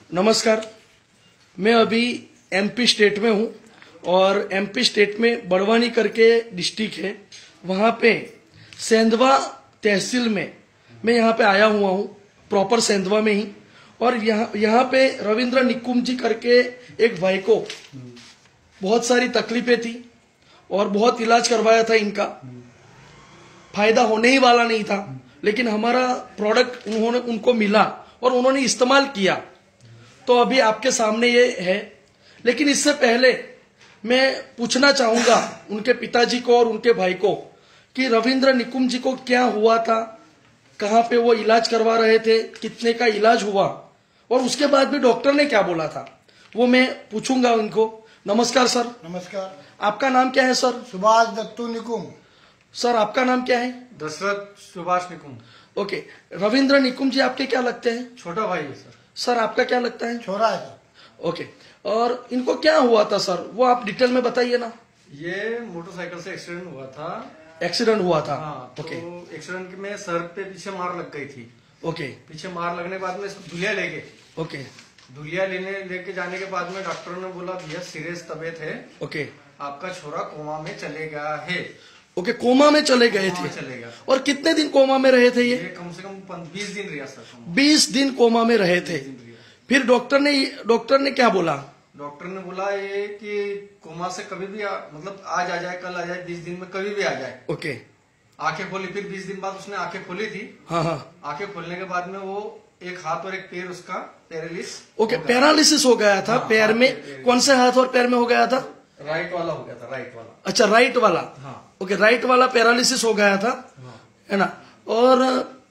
नमस्कार। मैं अभी एमपी स्टेट में हूँ और एमपी स्टेट में बड़वानी करके डिस्ट्रिक्ट है, वहाँ पे सेंधवा तहसील में मैं यहाँ पे आया हुआ हूँ, प्रॉपर सेंधवा में ही। और यहाँ पे रविंद्र निकुम जी करके एक भाई को बहुत सारी तकलीफें थी और बहुत इलाज करवाया था, इनका फायदा होने ही वाला नहीं था, लेकिन हमारा प्रोडक्ट उनको मिला और उन्होंने इस्तेमाल किया, तो अभी आपके सामने ये है। लेकिन इससे पहले मैं पूछना चाहूंगा उनके पिताजी को और उनके भाई को कि रविंद्र निकुम जी को क्या हुआ था, कहाँ पे वो इलाज करवा रहे थे, कितने का इलाज हुआ और उसके बाद भी डॉक्टर ने क्या बोला था, वो मैं पूछूंगा उनको। नमस्कार सर। नमस्कार। आपका नाम क्या है सर? सुभाष दत्तू निकुम। सर आपका नाम क्या है? दशरथ सुभाष निकुम। ओके, रविंद्र निकुम जी आपके क्या लगते हैं? छोटा भाई है सर। सर आपका क्या लगता है? छोरा है सर। ओके, और इनको क्या हुआ था सर, वो आप डिटेल में बताइए ना। ये मोटरसाइकिल से एक्सीडेंट हुआ था। एक्सीडेंट हुआ था? हाँ, तो ओके। एक्सीडेंट में सर पे पीछे मार लग गई थी। ओके। पीछे मार लगने के बाद में इसको धुलिया ले गए। ओके। धुलिया लेके जाने के बाद में डॉक्टर ने बोला भैया सीरियस तबीयत है, ओके। आपका छोरा कोमा में चले गया है। ओके, कोमा में चले गए कोमा थे? में चले गया। और कितने दिन कोमा में रहे थे ये? कम से कम 20 दिन रहा सर। 20 दिन कोमा में रहे थे। फिर डॉक्टर ने क्या बोला? डॉक्टर ने बोला ये कि कोमा से कभी भी मतलब आज आ जाए, कल आ जाए, 20 दिन में कभी भी आ जाए। ओके। आंखें खोली, फिर 20 दिन बाद उसने आंखें खोली थी। हाँ हाँ। आंखें खोलने के बाद में वो एक हाथ और एक पैर उसका पैरालिस। ओके, पैरालिसिस हो गया था। हाँ, पैर में कौन से हाथ और पैर में हो गया था? राइट वाला हो गया था, राइट वाला। अच्छा, राइट वाला। हाँ। ओके, राइट वाला पैरालिसिस हो गया था, है ना। और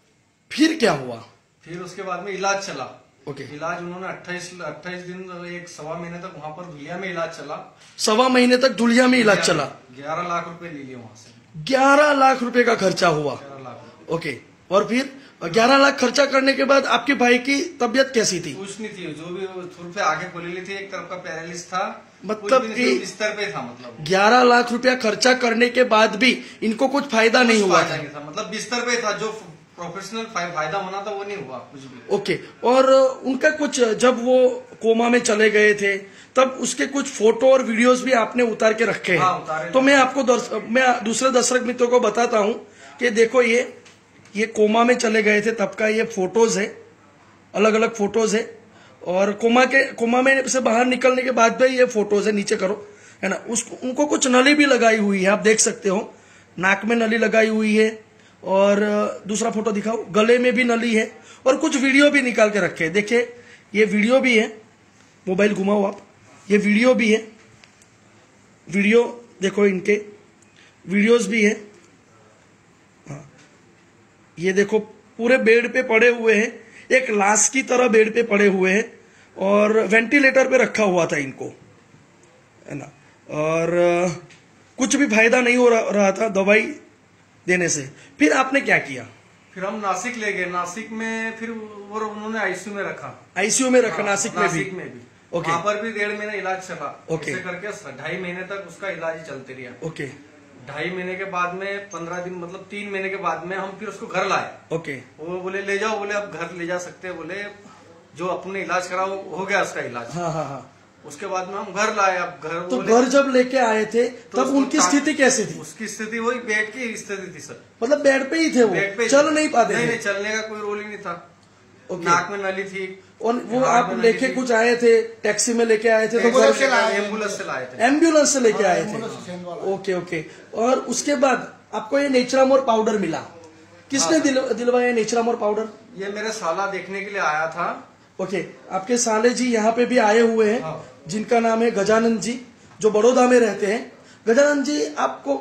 फिर क्या हुआ? फिर उसके बाद में इलाज चला। ओके। इलाज उन्होंने 28 दिन, एक 1.25 महीने तक वहाँ पर धुलिया में इलाज चला। 1.25 महीने तक धुलिया में इलाज चला। 11 लाख रुपए ले लिए वहाँ से। 11 लाख रुपए का खर्चा हुआ। 11 लाख। ओके, और फिर 11 लाख खर्चा करने के बाद आपके भाई की तबीयत कैसी थी? कुछ नहीं थी, जो भी थोड़ी पे आंखें खोली ली थी, एक तरफ का पैरालिस था, मतलब कुछ भी कि नहीं, बिस्तर पे था। मतलब 11 लाख रुपया खर्चा करने के बाद भी इनको कुछ फायदा नहीं हुआ था? नहीं था, मतलब बिस्तर पे था। जो प्रोफेशनल फायदा होना था वो नहीं हुआ कुछ भी। ओके, और उनका कुछ, जब वो कोमा में चले गए थे तब उसके कुछ फोटो और वीडियोस भी आपने उतार के रखे हैं। हाँ, उतारे। तो मैं आपको मैं दूसरे दर्शक मित्रों को बताता हूं कि देखो ये कोमा में चले गए थे तब का ये फोटोज है, अलग अलग फोटोज है। और कोमा में से बाहर निकलने के बाद भी ये फोटोज है, नीचे करो, है ना। उनको कुछ नली भी लगाई हुई है, आप देख सकते हो, नाक में नली लगाई हुई है। और दूसरा फोटो दिखाओ, गले में भी नली है और कुछ वीडियो भी निकाल के रखे हैं। देखिए ये वीडियो भी है, मोबाइल घुमाओ आप, ये वीडियो भी है, वीडियो देखो, इनके वीडियोस भी है। हाँ, ये देखो पूरे बेड पे पड़े हुए हैं, एक लाश की तरह बेड पे पड़े हुए हैं और वेंटिलेटर पे रखा हुआ था इनको, है ना। और कुछ भी फायदा नहीं हो रहा था दवाई देने से। फिर आपने क्या किया? फिर हम नासिक ले गए। नासिक में फिर वो उन्होंने आईसीयू में रखा। आईसीयू में रखा? हाँ, नासिक में भी? ओके। वहाँ पर भी 1.5 महीना इलाज चला। ओके। ऐसे करके 2.5 महीने तक उसका इलाज चलते रहा। ओके। 2.5 महीने के बाद में 15 दिन, मतलब 3 महीने के बाद में हम फिर उसको घर लाए। ओके। वो बोले ले जाओ, बोले अब घर ले जा सकते हैं, बोले जो अपने इलाज करा वो हो गया उसका इलाज। हाँ हाँ हाँ। उसके बाद में हम घर लाए। अब तो घर जब लेके आए थे तब उनकी स्थिति कैसी थी? उसकी स्थिति वही बेड की स्थिति थी सर। मतलब बेड पे ही थे वो? बेड पे चल नहीं पाते थे? नहीं, चलने का कोई रोल ही नहीं था। ओके। नाक में नली थी। और वो आप लेके कुछ आए थे, टैक्सी में लेके आए थे? एम्बुलेंस से लाए थे। एम्बुलेंस से लेके आए थे? एम्बुलेंस से ओके ओके। और उसके बाद आपको ये नेचरामोर पाउडर मिला, किसने दिलवाया नेचरामोर पाउडर? ये मेरे साला देखने के लिए आया था। ओके, आपके साले जी यहाँ पे भी आए हुए हैं। हाँ। जिनका नाम है गजानंद जी, जो बड़ौदा में रहते हैं। गजानंद जी, आपको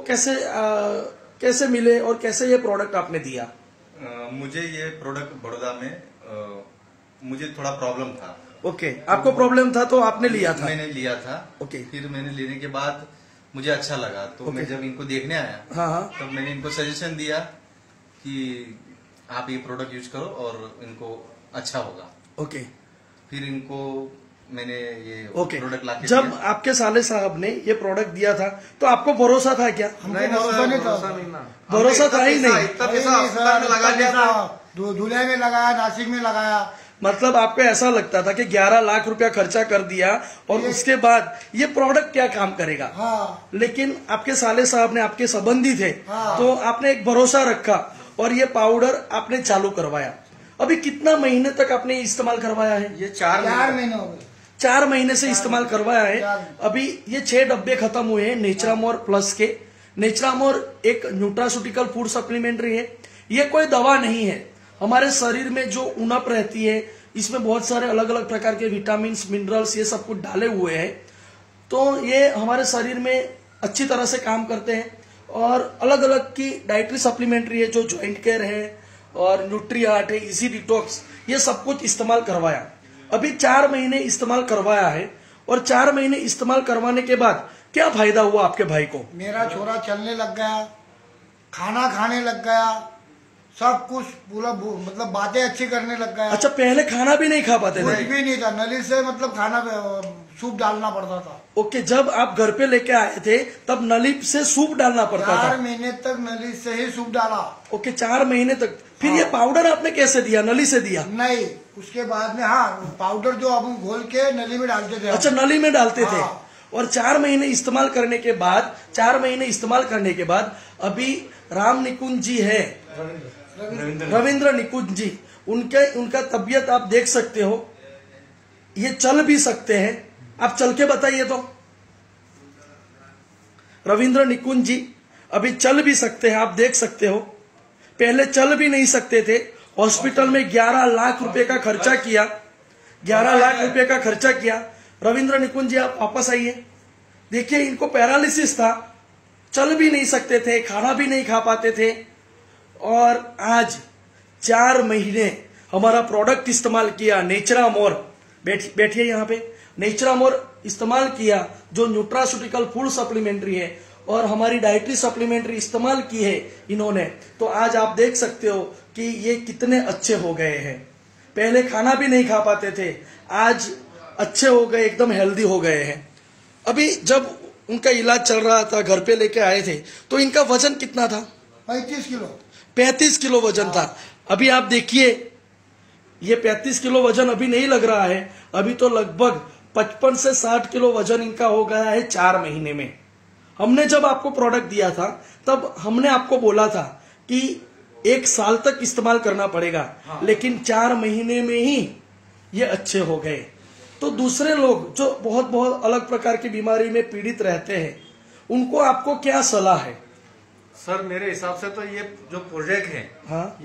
कैसे मिले और कैसे ये प्रोडक्ट आपने दिया? मुझे ये प्रोडक्ट बड़ौदा में मुझे थोड़ा प्रॉब्लम था। ओके, आपको प्रॉब्लम था तो आपने लिया था? मैंने लिया था। ओके। फिर मैंने लेने के बाद मुझे अच्छा लगा, तो मैं जब इनको देखने आया, हाँ हाँ, तब मैंने इनको सजेशन दिया कि आप ये प्रोडक्ट यूज करो और इनको अच्छा होगा। ओके। फिर इनको मैंने ये ओके। प्रोडक्ट लाके जब दिया। आपके साले साहब ने ये प्रोडक्ट दिया था तो आपको भरोसा था क्या? हमको भरोसा नहीं था। भरोसा था ही नहीं। इतना पैसा अस्पताल में लगा दिया था। धुलिया में लगाया, नासिक में लगाया, मतलब आपको ऐसा लगता था कि 11 लाख रुपया खर्चा कर दिया और उसके बाद ये प्रोडक्ट क्या काम करेगा। हाँ। लेकिन आपके साले साहब ने, आपके संबंधी थे, हाँ। तो आपने एक भरोसा रखा और ये पाउडर आपने चालू करवाया। अभी कितना महीने तक आपने इस्तेमाल करवाया है? ये 4 महीने हो गए। 4 महीने से इस्तेमाल करवाया है। 4 अभी ये 6 डब्बे खत्म हुए हैं नेचरामोर प्लस के। नेचरामोर एक न्यूट्रास्यूटिकल फूड सप्लीमेंट्री है, ये कोई दवा नहीं है। हमारे शरीर में जो उणप रहती है, इसमें बहुत सारे अलग अलग प्रकार के विटामिन, मिनरल्स, ये सब कुछ डाले हुए हैं, तो ये हमारे शरीर में अच्छी तरह से काम करते हैं। और अलग अलग की डाइटरी सप्लीमेंट्री है, जो जॉइंट केयर है और न्यूट्रीहार्ट है, इजी डिटॉक्स, ये सब कुछ इस्तेमाल करवाया। अभी 4 महीने इस्तेमाल करवाया है और 4 महीने इस्तेमाल करवाने के बाद क्या फायदा हुआ आपके भाई को? मेरा छोरा चलने लग गया, खाना खाने लग गया, सब कुछ पूरा मतलब बातें अच्छी करने लग गया। अच्छा, पहले खाना भी नहीं खा पाते कुछ थे? भी नहीं था, नली से मतलब खाना सूप डालना पड़ता था। ओके, जब आप घर पे लेके आए थे तब नली से सूप डालना पड़ता 4 था? महीने तक नली से ही सूप डाला। ओके, 4 महीने तक। फिर ये पाउडर आपने कैसे दिया? नली से दिया? नहीं, उसके बाद में हाँ पाउडर जो अब हम घोल के नली में डालते थे। अच्छा, नली में डालते थे। हाँ। और 4 महीने इस्तेमाल करने के बाद, 4 महीने इस्तेमाल करने के बाद अभी राम निकुंज जी है, रविंद्र निकुंज जी, उनका तबीयत आप देख सकते हो, ये चल भी सकते हैं। आप चल के बताइए तो। रविंद्र निकुंज जी अभी चल भी सकते हैं, आप देख सकते हो। पहले चल भी नहीं सकते थे, हॉस्पिटल में 11 लाख रुपए का खर्चा किया, 11 लाख रुपए का खर्चा किया। रविंद्र निकुंज जी आप वापस आइए, देखिए इनको पैरालिसिस था, चल भी नहीं सकते थे, खाना भी नहीं खा पाते थे, और आज 4 महीने हमारा प्रोडक्ट इस्तेमाल किया, नेचरामोर, बैठिए यहाँ पे, नेचरामोर इस्तेमाल किया, जो न्यूट्रास्यूटिकल फूड सप्लीमेंट्री है, और हमारी डाइटरी सप्लीमेंट्री इस्तेमाल की है इन्होंने, तो आज आप देख सकते हो कि ये कितने अच्छे हो गए हैं। पहले खाना भी नहीं खा पाते थे, आज अच्छे हो गए, एकदम हेल्दी हो गए हैं। अभी जब उनका इलाज चल रहा था, घर पे लेके आए थे, तो इनका वजन कितना था? 35 किलो। 35 किलो वजन था। अभी आप देखिए, ये 35 किलो वजन अभी नहीं लग रहा है, अभी तो लगभग 55 से 60 किलो वजन इनका हो गया है 4 महीने में। हमने जब आपको प्रोडक्ट दिया था तब हमने आपको बोला था कि 1 साल तक इस्तेमाल करना पड़ेगा, लेकिन 4 महीने में ही ये अच्छे हो गए। तो दूसरे लोग जो बहुत बहुत अलग प्रकार की बीमारी में पीड़ित रहते हैं, उनको आपको क्या सलाह है? सर मेरे हिसाब से तो ये जो प्रोजेक्ट है, हाँ,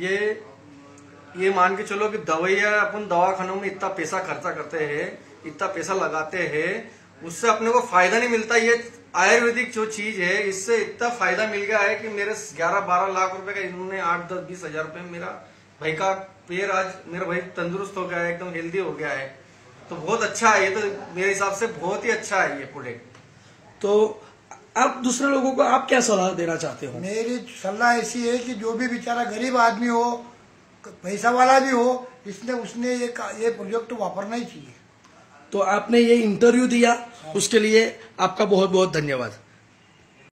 ये मान के चलो कि दवाइयाँ, अपन दवाखानों में इतना पैसा खर्चा करते हैं, इतना पैसा लगाते हैं, उससे अपने को फायदा नहीं मिलता। ये आयुर्वेदिक जो चीज है, इससे इतना फायदा मिल गया है कि मेरे 11-12 लाख रुपए का इन्होंने 8-10-20 हजार रुपए, मेरा भाई का पैर आज मेरा भाई तंदुरुस्त हो गया है, एकदम हेल्दी हो गया है। तो बहुत अच्छा है ये, तो मेरे हिसाब से बहुत ही अच्छा है ये प्रोडक्ट। तो आप दूसरे लोगों को आप क्या सलाह देना चाहते हो? मेरी सलाह ऐसी है कि जो भी बेचारा गरीब आदमी हो, पैसा वाला भी हो, उसने ये प्रोजेक्ट वापरना ही चाहिए। तो आपने ये इंटरव्यू दिया, उसके लिए आपका बहुत बहुत धन्यवाद।